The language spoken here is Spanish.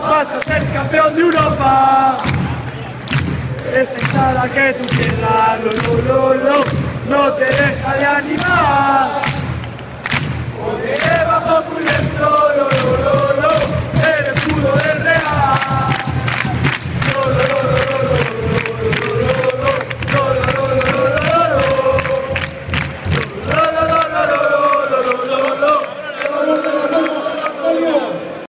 vas a ser campeón de Europa. Esta hinchada que tú quieras, lo, lo, lo, lo.